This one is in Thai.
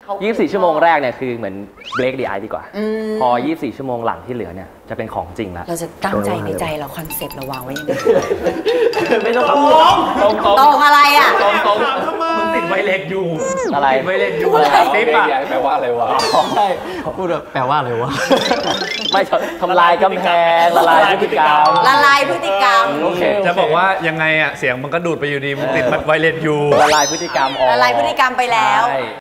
24 ชั่วโมงแรกเนี่ยคือเหมือนเบรกดีไอดีกว่าพอ 24 ชั่วโมงหลังที่เหลือเนี่ยจะเป็นของจริงแล้วเราจะตั้งใจในใจเราคอนเซ็ปต์เราวางไว้ยังไงไม่ต้องตรงอะไรอ่ะมึงติดไวเลสอยู่อะไรไวเลสอยู่ติ๊บอะแปลว่าอะไรวะใช่พูดแบบแปลว่าอะไรวะไม่ทำลายกำแพงละลายพฤติกรรมโอเคจะบอกว่ายังไงอ่ะเสียงมันก็ดูดไปอยู่ดีมึงติดไวเลสอยู่ละลายพฤติกรรมละลายพฤติกรรมไปแล้ว